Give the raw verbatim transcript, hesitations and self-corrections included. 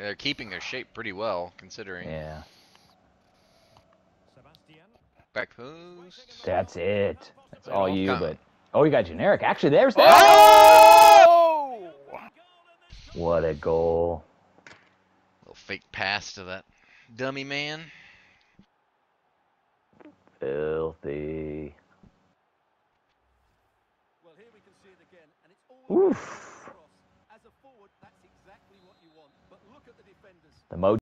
They're keeping their shape pretty well, considering. Yeah. Back post. That's it. That's Played all off you, count. but... Oh, you got generic. Actually, there's that. Oh! What a goal. Little fake pass to that dummy man. Filthy. Oof. The mo